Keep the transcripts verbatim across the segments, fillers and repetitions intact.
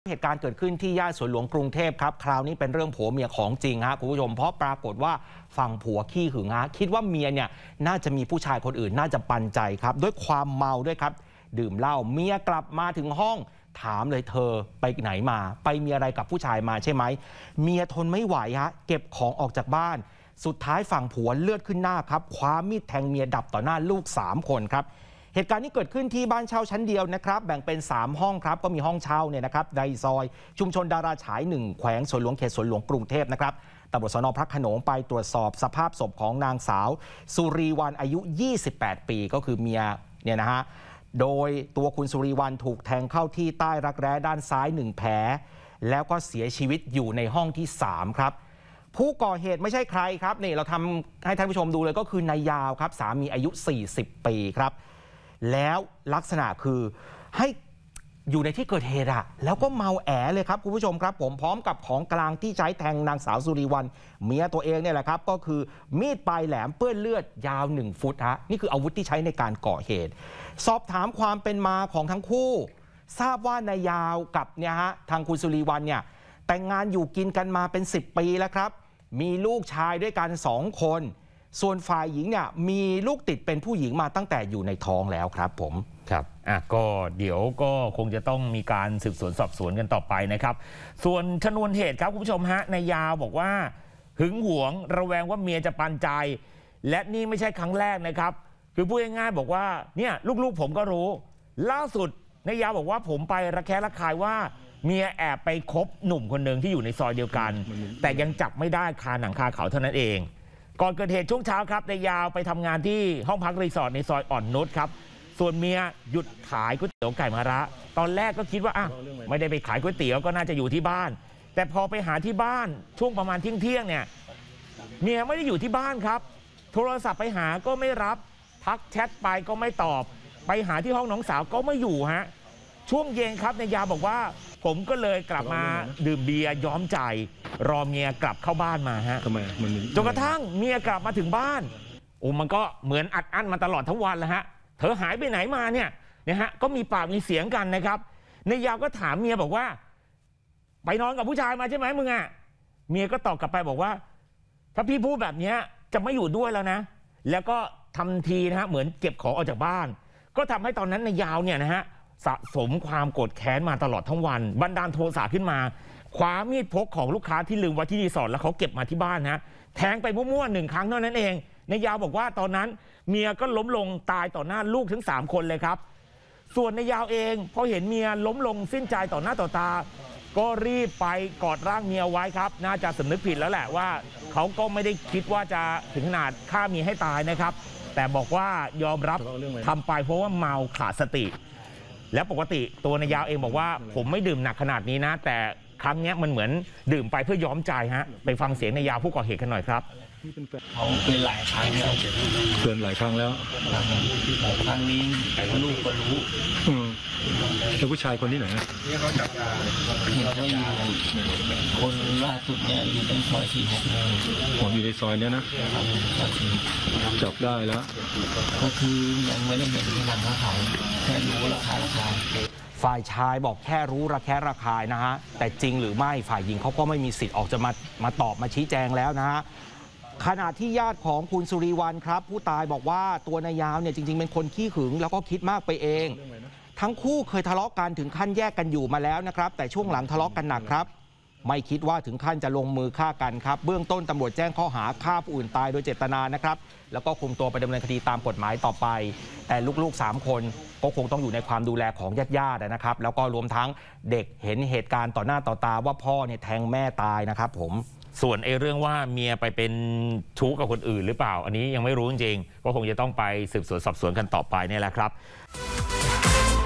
เหตุการณ์เกิดขึ้นที่ย่านสวนหลวงกรุงเทพครับคราวนี้เป็นเรื่องผัวเมียของจริงฮะคุณผู้ชมเพราะปรากฏว่าฝั่งผัวขี้หึงฮะคิดว่าเมียเนี่ยน่าจะมีผู้ชายคนอื่นน่าจะปันใจครับด้วยความเมาด้วยครับดื่มเหล้าเมียกลับมาถึงห้องถามเลยเธอไปไหนมาไปมีอะไรกับผู้ชายมาใช่ไหมเมียทนไม่ไหวฮะเก็บของออกจากบ้านสุดท้ายฝั่งผัวเลือดขึ้นหน้าครับคว้ามีดแทงเมียดับต่อหน้าลูกสามคนครับเหตุการณ์นี้เกิดขึ้นที่บ้านเช่าชั้นเดียวนะครับแบ่งเป็นสามห้องครับก็มีห้องเช่าเนี่ยนะครับในซอยชุมชนดาราฉายหนึ่งแขวงสวนหลวงเขตสวนหลวงกรุงเทพนะครับตำรวจสน.พระโขนงไปตรวจสอบสภาพศพของนางสาวสุรีวรรณอายุยี่สิบแปดปีก็คือเมียเนี่ยนะฮะโดยตัวคุณสุรีวรรณถูกแทงเข้าที่ใต้รักแร้ด้านซ้ายหนึ่งแผลแล้วก็เสียชีวิตอยู่ในห้องที่สามครับผู้ก่อเหตุไม่ใช่ใครครับนี่เราทำให้ท่านผู้ชมดูเลยก็คือนายยาวครับสามีอายุสี่สิบปีครับแล้วลักษณะคือให้อยู่ในที่เกิดเหตุอะแล้วก็เมาแอเลยครับคุณผู้ชมครับผมพร้อมกับของกลางที่ใช้แทงนางสาวสุริวรรณเมียตัวเองเนี่ยแหละครับก็คือมีดปลายแหลมเปื้อนเลือดยาวหนึ่งฟุตฮะนี่คืออาวุธที่ใช้ในการก่อเหตุสอบถามความเป็นมาของทั้งคู่ทราบว่านายยาวกับเนี่ยฮะทางคุณสุริวรรณเนี่ยแต่งงานอยู่กินกันมาเป็นสิบปีแล้วครับมีลูกชายด้วยกันสองคนส่วนฝ่ายหญิงเนี่ยมีลูกติดเป็นผู้หญิงมาตั้งแต่อยู่ในท้องแล้วครับผมครับอ่ะก็เดี๋ยวก็คงจะต้องมีการสืบสวนสอบสวนกันต่อไปนะครับส่วนชนวนเหตุครับคุณผู้ชมฮะนายยาวบอกว่าหึงหวงระแวงว่าเมียจะปันใจและนี่ไม่ใช่ครั้งแรกนะครับคือพูดง่ายๆบอกว่าเนี่ยลูกๆผมก็รู้ล่าสุดนายยาวบอกว่าผมไประแคะระคายว่าเมียแอบไปคบหนุ่มคนหนึ่งที่อยู่ในซอยเดียวกันแต่ยังจับไม่ได้คาหนังคาเขาเท่านั้นเองก่อนเกิดเหตุช่วงเช้าครับนายยาวไปทำงานที่ห้องพักรีสอร์ทในซอยอ่อนนุชครับส่วนเมียหยุดขายก๋วยเตี๋ยวไก่มะระตอนแรกก็คิดว่าอ่ะไม่ได้ไปขายก๋วยเตี๋ยวก็น่าจะอยู่ที่บ้านแต่พอไปหาที่บ้านช่วงประมาณเที่ยงเที่ยงเนี่ยเมียไม่ได้อยู่ที่บ้านครับโทรศัพท์ไปหาก็ไม่รับทักแชทไปก็ไม่ตอบไปหาที่ห้องน้องสาวก็ไม่อยู่ฮะช่วงเย็นครับนายยาวบอกว่าผมก็เลยกลับมาดื่มเบียร์ย้อมใจรอเมียกลับเข้าบ้านมาฮะจนกระทั่งเมียกลับมาถึงบ้านโอ้มันก็เหมือนอัดอั้นมาตลอดทั้งวันแล้วฮะเธอหายไปไหนมาเนี่ยเนี่ยฮะก็มีปากมีเสียงกันนะครับนายยาวก็ถามเมียบอกว่าไปนอนกับผู้ชายมาใช่ไหมมึงอ่ะเมียก็ตอบกลับไปบอกว่าถ้าพี่พูดแบบนี้จะไม่อยู่ด้วยแล้วนะแล้วก็ทำทีนะฮะเหมือนเก็บของออกจากบ้านก็ทำให้ตอนนั้นนายยาวเนี่ยนะฮะสะสมความโกรธแค้นมาตลอดทั้งวันบันดาลโทสะขึ้นมาคว้ามีดพกของลูกค้าที่ลืมไว้ที่รีสอร์ทแล้วเขาเก็บมาที่บ้านนะแทงไปมั่วๆหนึ่งครั้งเท่านั้นเองนายยาวบอกว่าตอนนั้นเมียก็ล้มลงตายต่อหน้าลูกทั้งสามคนเลยครับส่วนนายยาวเองพอเห็นเมียล้มลงสิ้นใจต่อหน้าต่อตาก็รีบไปกอดร่างเมียไว้ครับน่าจะสำนึกผิดแล้วแหละว่าเขาก็ไม่ได้คิดว่าจะถึงขนาดฆ่าเมียให้ตายนะครับแต่บอกว่ายอมรับทำไปเพราะว่าเมาขาดสติแล้วปกติตัวนายยาวเองบอกว่าผมไม่ดื่มหนักขนาดนี้นะแต่ครั้งนี้มันเหมือนดื่มไปเพื่อย้อมใจฮะไปฟังเสียงนายยาวผู้ก่อเหตุกันหน่อยครับเขาเป็นหลายครั้งแล้วเกินหลายครั้งแล้วครั้งนี้ลูกก็รู้แล้วผู้ชายคนที่ไหนนะเราก็อยู่คนล่าสุดเนี่ยอยู่ในซอยสี่หกผมอยู่ในซอยเนี้ยนะจับได้แล้วก็คือยังไม่ได้เห็นที่หลังเขาแค่รู้ราคาราคาฝ่ายชายบอกแค่รู้ระแคะระคายนะฮะแต่จริงหรือไม่ฝ่ายหญิงเขาก็ไม่มีสิทธิ์ออกจะมามาตอบมาชี้แจงแล้วนะฮะขณะที่ญาติของคุณสุริวรรณครับผู้ตายบอกว่าตัวนายยาวเนี่ยจริงๆเป็นคนขี้หึงแล้วก็คิดมากไปเองทั้งคู่เคยทะเลาะกันถึงขั้นแยกกันอยู่มาแล้วนะครับแต่ช่วงหลังทะเลาะกันหนักครับไม่คิดว่าถึงขั้นจะลงมือฆ่ากันครับเบื้องต้นตำรวจแจ้งข้อหาฆ่าผู้อื่นตายโดยเจตนานะครับแล้วก็คุมตัวไปดำเนินคดีตามกฎหมายต่อไปแต่ลูกๆสามคนก็คงต้องอยู่ในความดูแลของญาติๆนะครับแล้วก็รวมทั้งเด็กเห็นเหตุการณ์ต่อหน้าต่อตาว่าพ่อเนี่ยแทงแม่ตายนะครับผมส่วนไอ้เรื่องว่าเมียไปเป็นชู้กับคนอื่นหรือเปล่าอันนี้ยังไม่รู้จริงๆก็คงจะต้องไปสืบสวนสอบสวนกันต่อไปนี่แหละครับ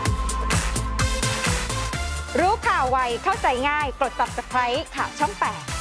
รู้ข่าวไวเข้าใจง่ายกด ซับสไครบ์ ข่าวช่องแปด